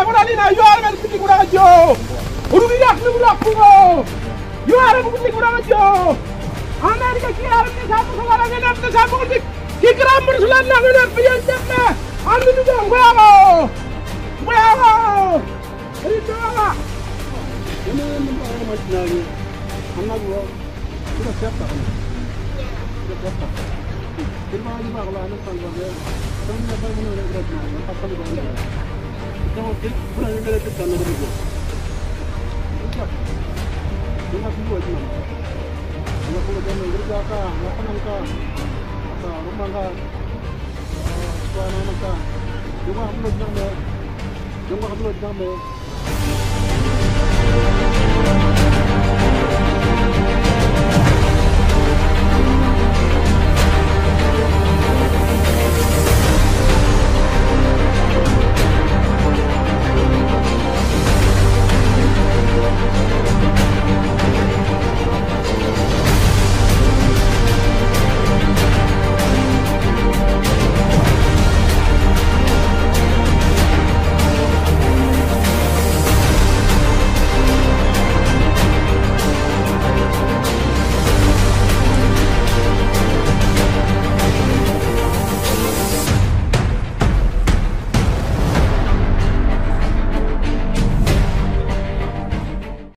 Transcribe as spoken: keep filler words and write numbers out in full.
Sabaralina, you are a big Joe. Urubiak, Nurapo. You are a big Joe. America, the Sabu, the Grammar Land, the Pianta. I'm going to go. Well, well, I'm not wrong. You're a step. You're a step. You're not going to learn from there. Don't never know that man. I'm going to go. Don't get put a little bit on the video. You have to do it. You have to go to the car, Rapanaka, Romanga, Swanaka. You want to look down there. You want to look down there.